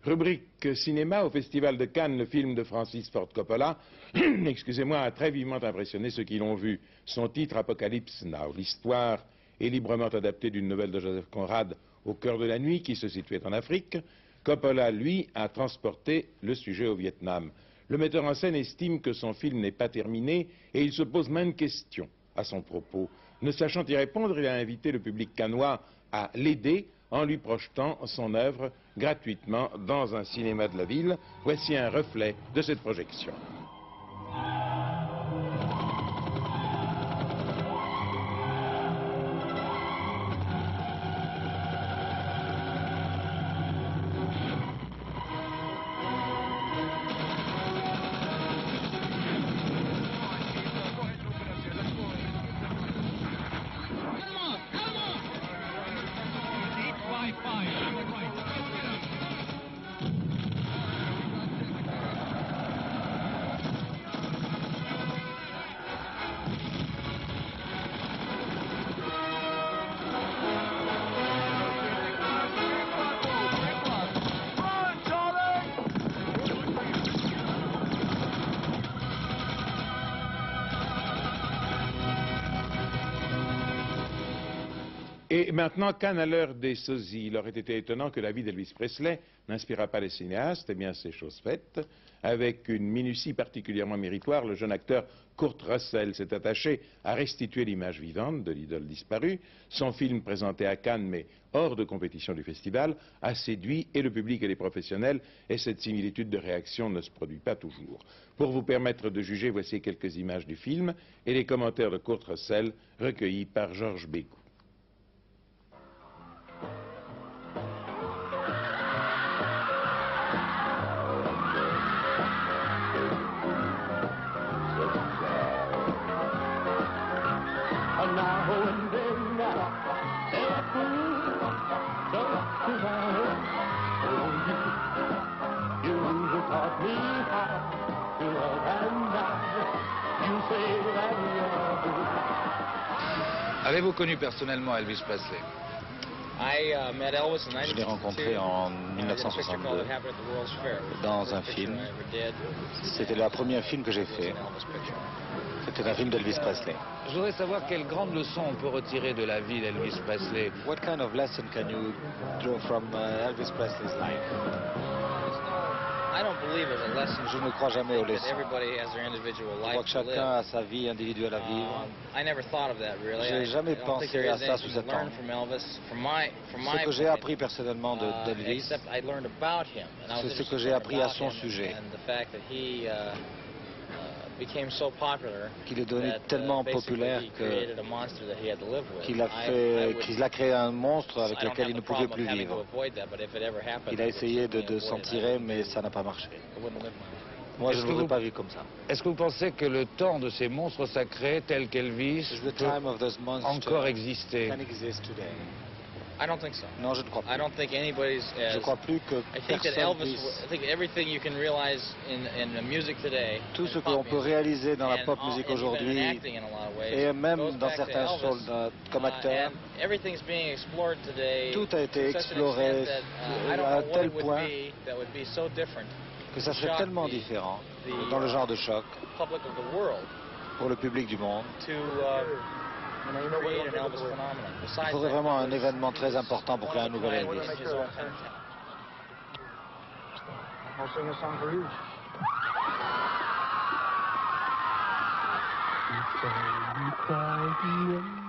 Rubrique cinéma, au Festival de Cannes, le film de Francis Ford Coppola, excusez-moi, a très vivement impressionné ceux qui l'ont vu. Son titre, Apocalypse Now. L'histoire est librement adaptée d'une nouvelle de Joseph Conrad, Au cœur de la nuit, qui se situait en Afrique. Coppola, lui, a transporté le sujet au Vietnam. Le metteur en scène estime que son film n'est pas terminé et il se pose maintes questions à son propos. Ne sachant y répondre, il a invité le public cannois à l'aider en lui projetant son œuvre gratuitement dans un cinéma de la ville. Voici un reflet de cette projection. Et maintenant, Cannes à l'heure des sosies. Il aurait été étonnant que la vie d'Elvis Presley n'inspirât pas les cinéastes. Eh bien, c'est chose faite. Avec une minutie particulièrement méritoire, le jeune acteur Kurt Russell s'est attaché à restituer l'image vivante de l'idole disparue. Son film, présenté à Cannes, mais hors de compétition du festival, a séduit et le public et les professionnels, et cette similitude de réaction ne se produit pas toujours. Pour vous permettre de juger, voici quelques images du film et les commentaires de Kurt Russell recueillis par Georges Bégout. Avez-vous connu personnellement Elvis Presley? Je l'ai rencontré en 1962 dans un film. C'était le premier film que j'ai fait. C'était un film d'Elvis Presley. Je voudrais savoir quelle grande leçon on peut retirer de la vie d'Elvis Presley. What kind of lesson can you draw from Elvis Presley's life? Je ne crois jamais aux leçons. Je crois que chacun a sa vie individuelle à vivre. Je n'ai jamais pensé à ça sous cet angle. Ce que j'ai appris personnellement d'Elvis, c'est ce que j'ai appris à son sujet. Qu'il est devenu tellement populaire qu'il a créé un monstre avec lequel il ne pouvait plus vivre. Il a essayé de s'en tirer, mais ça n'a pas marché. Moi, je ne voudrais pas vivre comme ça. Est-ce que vous pensez que le temps de ces monstres sacrés, tels qu'Elvis, peut encore exister? Non, je ne crois pas. Je ne crois plus que personne puisse... Tout ce qu'on peut réaliser dans la pop musique aujourd'hui, et même dans certains rôles comme acteur, tout a été exploré à tel point que ça serait tellement différent dans le genre de choc pour le public du monde. Il faudrait vraiment un événement très important pour créer un nouvel Elvis.